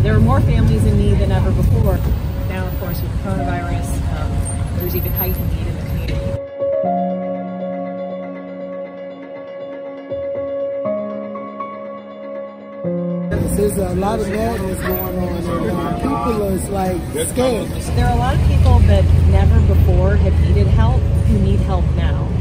There are more families in need than ever before. Now, of course, with coronavirus, there's even heightened need in the community. There's a lot of madness going on, and people are like scared. There are a lot of people that never before have needed help who need help now.